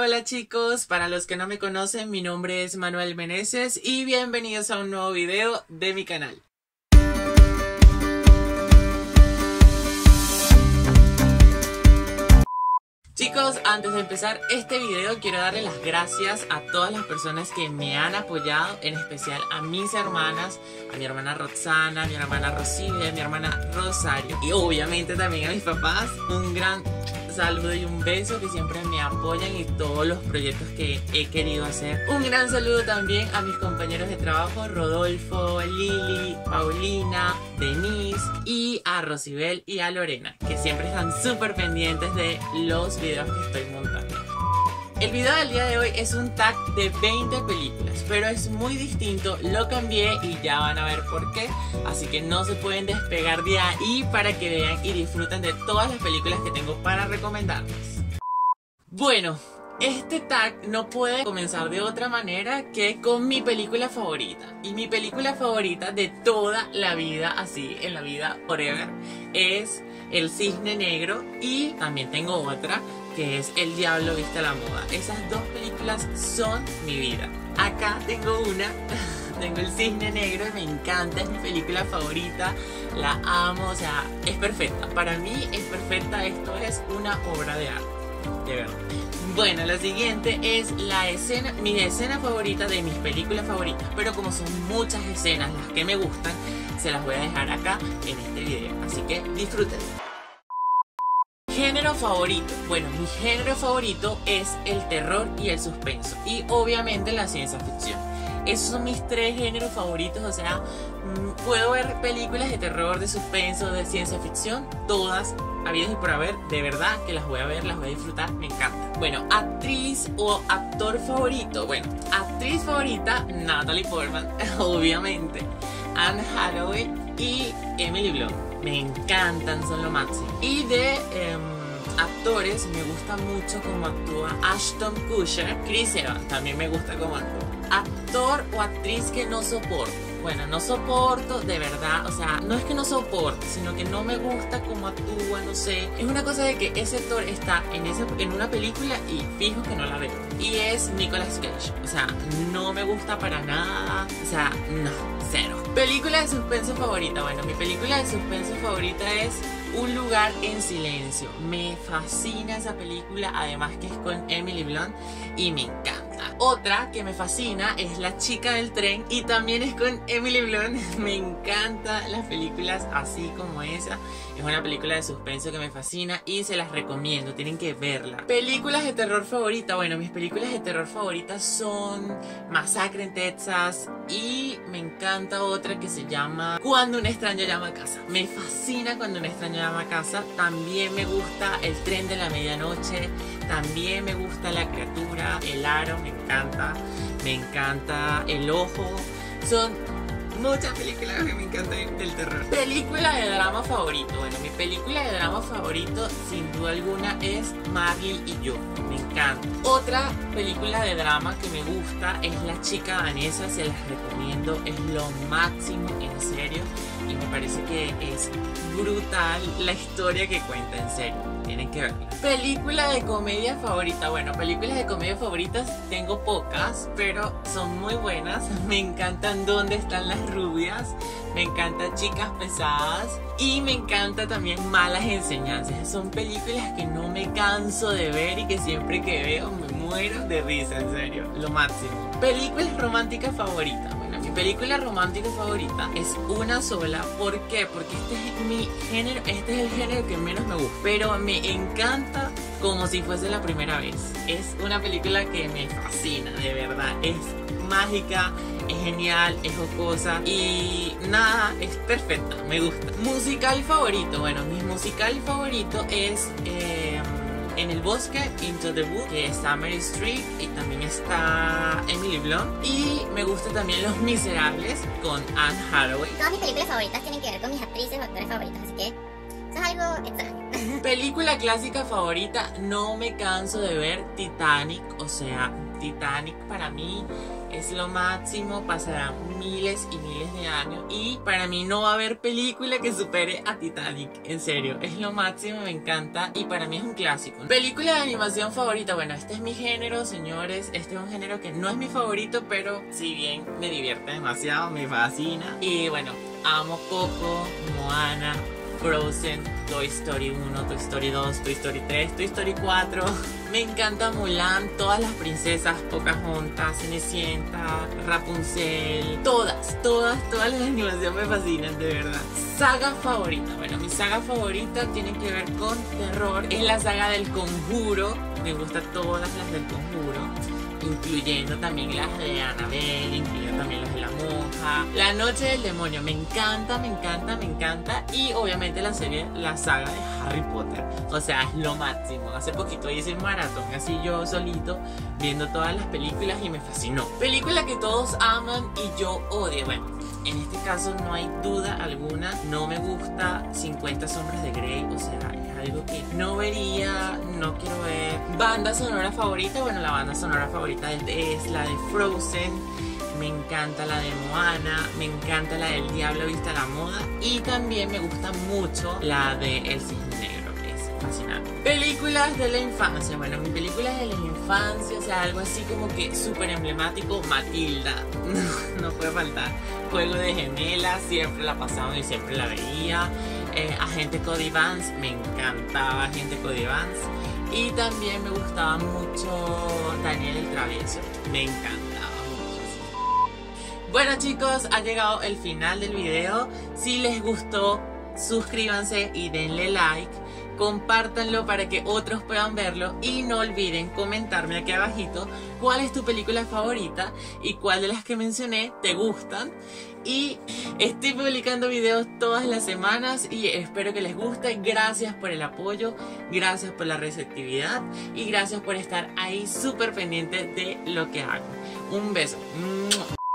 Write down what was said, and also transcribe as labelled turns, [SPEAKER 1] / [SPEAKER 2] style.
[SPEAKER 1] Hola chicos, para los que no me conocen, mi nombre es Manuel Meneses y bienvenidos a un nuevo video de mi canal. Chicos, antes de empezar este video quiero darle las gracias a todas las personas que me han apoyado, en especial a mis hermanas, a mi hermana Roxana, a mi hermana Rosilia, a mi hermana Rosario y obviamente también a mis papás. Un gran saludo y un beso, que siempre me apoyan en todos los proyectos que he querido hacer. Un gran saludo también a mis compañeros de trabajo, Rodolfo, Lili, Paulina, Denise y a Rosibel y a Lorena, que siempre están súper pendientes de los videos que estoy montando. El video del día de hoy es un tag de 20 películas, pero es muy distinto, lo cambié y ya van a ver por qué, así que no se pueden despegar de ahí para que vean y disfruten de todas las películas que tengo para recomendarles. Bueno, este tag no puede comenzar de otra manera que con mi película favorita, y mi película favorita de toda la vida, así en la vida forever, es El Cisne Negro, y también tengo otra que es El Diablo Viste a la Moda. Esas dos películas son mi vida. Acá tengo una, tengo El Cisne Negro y me encanta, es mi película favorita, la amo, o sea, es perfecta. Para mí es perfecta, esto es una obra de arte, de verdad. Bueno, la siguiente es la escena, mi escena favorita de mis películas favoritas, pero como son muchas escenas las que me gustan, se las voy a dejar acá en este video, así que disfruten. Género favorito. Bueno, mi género favorito es el terror y el suspenso, y obviamente la ciencia ficción. Esos son mis tres géneros favoritos, o sea, puedo ver películas de terror, de suspenso, de ciencia ficción, todas habidas y por haber, de verdad que las voy a ver, las voy a disfrutar, me encanta. Bueno, actriz o actor favorito. Bueno, actriz favorita, Natalie Portman, obviamente, Anne Hathaway y Emily Blunt. Me encantan, son lo máximo. Y de actores, me gusta mucho cómo actúa Ashton Kutcher. Chris Evans también me gusta cómo actúa. Actor o actriz que no soporto. Bueno, no soporto, de verdad, o sea, no es que no soporte, sino que no me gusta cómo actúa, no sé. Es una cosa de que ese actor está en una película y fijo que no la veo. Y es Nicolas Cage, o sea, no me gusta para nada, o sea, no, cero. Película de suspenso favorita. Bueno, mi película de suspenso favorita es Un Lugar en Silencio. Me fascina esa película, además que es con Emily Blunt y me encanta. Otra que me fascina es La Chica del Tren y también es con Emily Blunt. Me encantan las películas así como esa. Es una película de suspenso que me fascina y se las recomiendo, tienen que verla. Películas de terror favorita. Bueno, mis películas de terror favoritas son Masacre en Texas y me encanta otra que se llama Cuando un extraño llama a casa. Me fascina Cuando un extraño llama a casa. También me gusta El Tren de la Medianoche. También me gusta La Criatura, El Aro, me encanta El Ojo. Son muchas películas que me encantan del terror. Película de drama favorito. Bueno, mi película de drama favorito sin duda alguna es Marley y yo. Me encanta. Otra película de drama que me gusta es La Chica Danesa. Se las recomiendo, es lo máximo, en serio. Y me parece que es brutal la historia que cuenta, en serio. Tienen que verla. Película de comedia favorita. Bueno, películas de comedia favoritas tengo pocas, pero son muy buenas. Me encantan ¿Dónde están las rubias? Me encanta Chicas Pesadas y me encanta también Malas Enseñanzas. Son películas que no me canso de ver y que siempre que veo me muero de risa, en serio, lo máximo. Películas románticas favoritas. Bueno, mi película romántica favorita es una sola. ¿Por qué? Porque este es mi género, este es el género que menos me gusta, pero me encanta como si fuese la primera vez. Es una película que me fascina, de verdad, es mágica, es genial, es jocosa y nada, es perfecta, me gusta. Musical favorito. Bueno, mi musical favorito es En el Bosque, Into the Woods, que está Meryl Streep y también está Emily Blunt. Y me gusta también Los Miserables con Anne Hathaway.
[SPEAKER 2] Todas mis películas favoritas tienen que ver con mis actrices o actores favoritos, así que es algo extraño.
[SPEAKER 1] Película clásica favorita, no me canso de ver Titanic. O sea, Titanic para mí es lo máximo, pasarán miles y miles de años y para mí no va a haber película que supere a Titanic, en serio, es lo máximo, me encanta y para mí es un clásico. Película de animación favorita, bueno, este es mi género, señores, este es un género que no es mi favorito, pero si bien me divierte demasiado, me fascina y bueno, amo Coco, Moana, Frozen, Toy Story 1, Toy Story 2, Toy Story 3, Toy Story 4. Me encanta Mulan, todas las princesas, Pocahontas, Cenicienta, Rapunzel, todas las de animación me fascinan, de verdad. Saga favorita, bueno, mi saga favorita tiene que ver con terror, es la saga del Conjuro, me gustan todas las del Conjuro, incluyendo también las de Annabelle, incluyendo también las de la monja, La Noche del Demonio, me encanta, me encanta, me encanta, y obviamente la saga de Harry Potter, o sea, es lo máximo. Hace poquito hice un maratón así yo solito, viendo todas las películas y me fascinó. Película que todos aman y yo odio, bueno, en este caso no hay duda alguna, no me gusta 50 sombras de Grey, o sea, es algo que no vería, no quiero ver. Banda sonora favorita, bueno, la banda sonora favorita es la de Frozen. Me encanta la de Moana, me encanta la del Diablo Viste a la Moda y también me gusta mucho la de El Cisne Negro, es fascinante. Películas de la infancia, bueno, mis películas de la infancia, o sea, algo así como que súper emblemático, Matilda, no puede faltar. Juego de Gemelas, siempre la pasaban y siempre la veía. Agente Cody Vance, me encantaba Agente Cody Vance. Y también me gustaba mucho Daniel el Travieso, me encantaba. Bueno chicos, ha llegado el final del video. Si les gustó, suscríbanse y denle like. Compártanlo para que otros puedan verlo. Y no olviden comentarme aquí abajito cuál es tu película favorita y cuál de las que mencioné te gustan. Y estoy publicando videos todas las semanas y espero que les guste. Gracias por el apoyo, gracias por la receptividad y gracias por estar ahí súper pendiente de lo que hago. Un beso.